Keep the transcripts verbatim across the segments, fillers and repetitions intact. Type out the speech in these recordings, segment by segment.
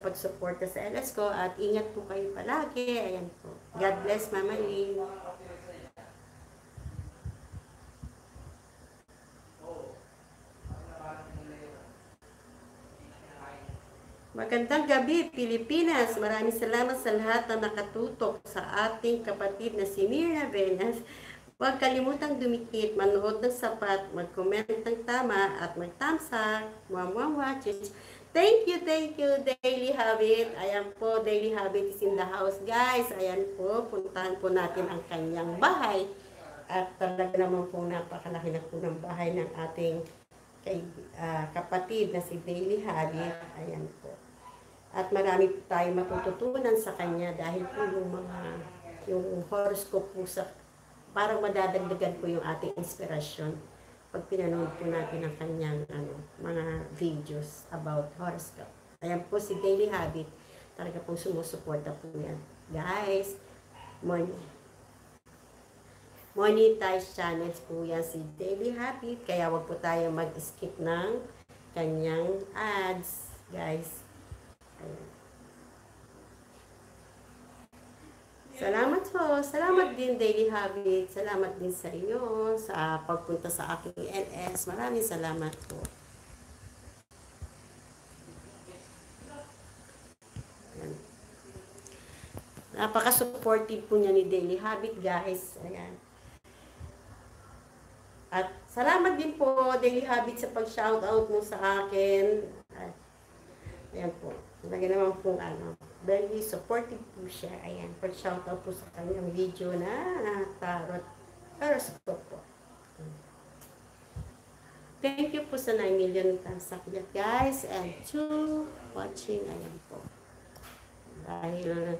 pagsuporta sa L S ko at ingat po kayo palagi. Ayan po. God bless, Mama Lynn. Magandang gabi, Pilipinas. Maraming salamat sa lahat na nakatutok sa ating kapatid na si Mira Venas. Huwag kalimutang dumikit, manood ng sapat, mag-comment ng tama, at mag-thumbs up. Mwah, watches. Thank you, thank you, Daily Habit. Ayan po, Daily Habit is in the house, guys. Ayan po, puntahan po natin ang kanyang bahay. At talaga naman po napakalaki na po ng bahay ng ating kay, uh, kapatid na si Daily Habit. Ayan po. At marami po tayong matututunan sa kanya dahil po yung mga yung horoscope po sa parang madadagdagan po yung ating inspirasyon pag pinanood po natin ang kanyang ano, mga videos about horoscope. Ayan po si Daily Habit. Talaga pong sumusuporta po yan. Guys, money. Monetize channels po yan si Daily Habit. Kaya wag po tayo mag-skip ng kanyang ads. Guys, salamat po. Salamat din, Daily Habit. Salamat din sa inyo sa pagpunta sa aking L S. Maraming salamat po. Napaka-supportive po niya ni Daily Habit, guys. Ayan. At salamat din po, Daily Habit, sa pag-shoutout mo sa akin. At, ayan po. Lagi naman po, ano, very supportive po siya. Ayan, pag-shoutout po sa kanyang video na tarot horoscope po. Thank you po sa nine million tansakyat, guys, and to watching. Ayan po. Dahil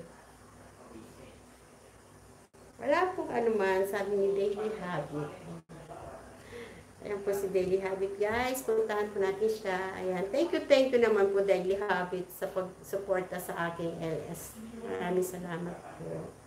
wala pong ano man, sabi ni Daily Habit. Ayan po si Daily Habit, guys. Puntahan po natin siya. Ayan. Thank you, thank you naman po, Daily Habit, sa pag-suporta sa aking L S. Maraming salamat po.